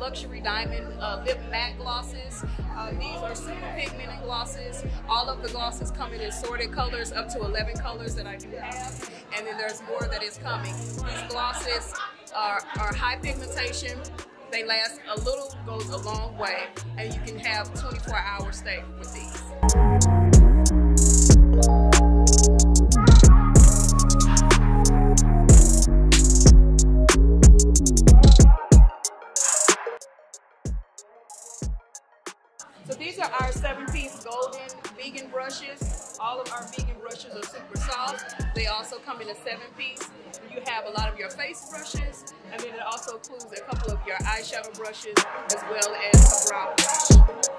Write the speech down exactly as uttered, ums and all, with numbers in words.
luxury diamond uh, lip matte glosses. Uh, these are super pigmented glosses. All of the glosses come in assorted colors, up to eleven colors that I do have, and then there's more that is coming. These glosses are, are high pigmentation. They last a little, goes a long way, and you can have twenty-four hour stay with these. So these are our seven-piece golden vegan brushes. All of our vegan brushes are super soft. They also come in a seven-piece. You have a lot of your face brushes, and then it also includes a couple of your eyeshadow brushes as well as a brow brush.